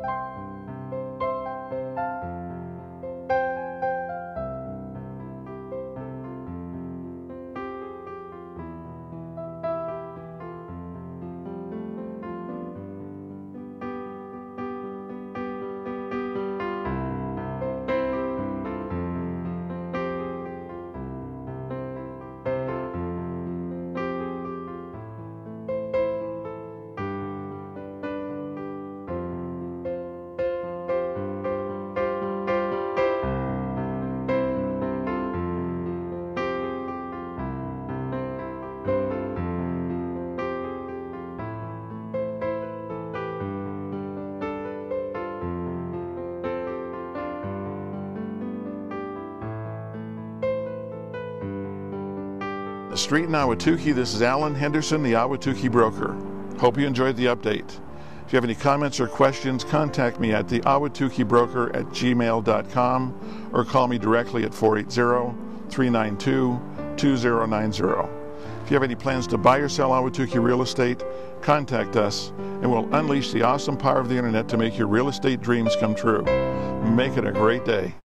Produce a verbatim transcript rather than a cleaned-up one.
The street in Ahwatukee, this is Alan Henderson, the Ahwatukee broker. Hope you enjoyed the update. If you have any comments or questions, contact me at the ahwatukee broker at gmail dot com or call me directly at four eight zero, three nine two, two zero nine zero. If you have any plans to buy or sell Ahwatukee real estate, contact us and we'll unleash the awesome power of the internet to make your real estate dreams come true. Make it a great day.